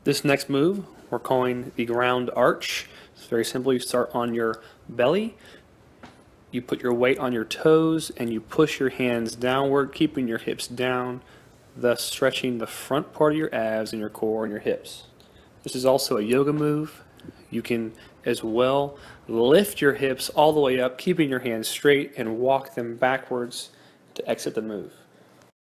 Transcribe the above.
This next move we're calling the ground arch. It's very simple. You start on your belly, you put your weight on your toes, and you push your hands downward, keeping your hips down, thus stretching the front part of your abs and your core and your hips. This is also a yoga move. You can as well lift your hips all the way up, keeping your hands straight, and walk them backwards to exit the move.